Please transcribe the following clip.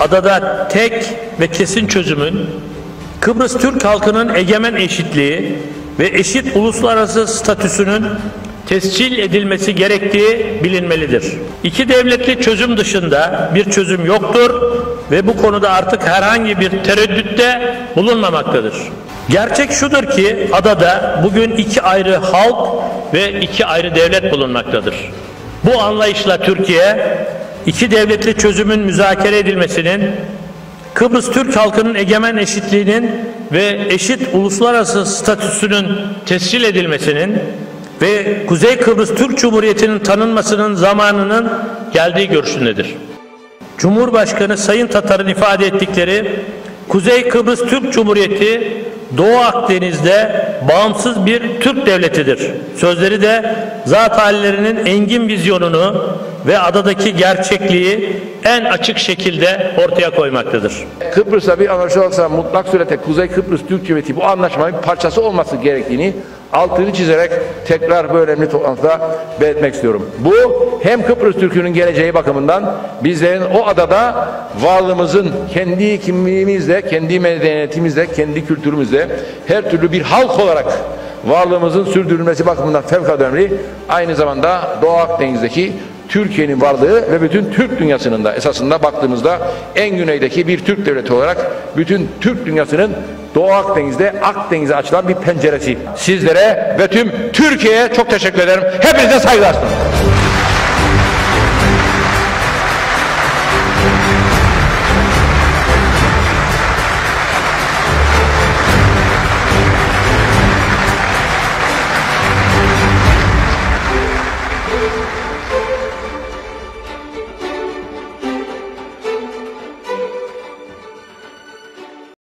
adada tek ve kesin çözümün Kıbrıs Türk halkının egemen eşitliği ve eşit uluslararası statüsünün tescil edilmesi gerektiği bilinmelidir. İki devletli çözüm dışında bir çözüm yoktur ve bu konuda artık herhangi bir tereddütte bulunmamaktadır. Gerçek şudur ki adada bugün iki ayrı halk ve iki ayrı devlet bulunmaktadır. Bu anlayışla Türkiye, iki devletli çözümün müzakere edilmesinin, Kıbrıs Türk halkının egemen eşitliğinin ve eşit uluslararası statüsünün tescil edilmesinin ve Kuzey Kıbrıs Türk Cumhuriyeti'nin tanınmasının zamanının geldiği görüşündedir. Cumhurbaşkanı Sayın Tatar'ın ifade ettikleri Kuzey Kıbrıs Türk Cumhuriyeti Doğu Akdeniz'de bağımsız bir Türk devletidir. Sözleri de zat hallerinin engin vizyonunu ve adadaki gerçekliği en açık şekilde ortaya koymaktadır. Kıbrıs'la bir anlaşma olsa mutlak surette Kuzey Kıbrıs Türk Cumhuriyeti bu anlaşmanın bir parçası olması gerektiğini altını çizerek tekrar bu önemli toplantıda belirtmek istiyorum. Bu hem Kıbrıs Türk'ünün geleceği bakımından bizlerin o adada varlığımızın kendi kimliğimizle, kendi medeniyetimizle, kendi kültürümüzle her türlü bir halk olarak varlığımızın sürdürülmesi bakımından fevkalade önemli. Aynı zamanda Doğu Akdeniz'deki Türkiye'nin varlığı ve bütün Türk dünyasının da esasında baktığımızda en güneydeki bir Türk devleti olarak bütün Türk dünyasının Doğu Akdeniz'de Akdeniz'e açılan bir penceresi. Sizlere ve tüm Türkiye'ye çok teşekkür ederim. Hepinize saygılar sunuyorum.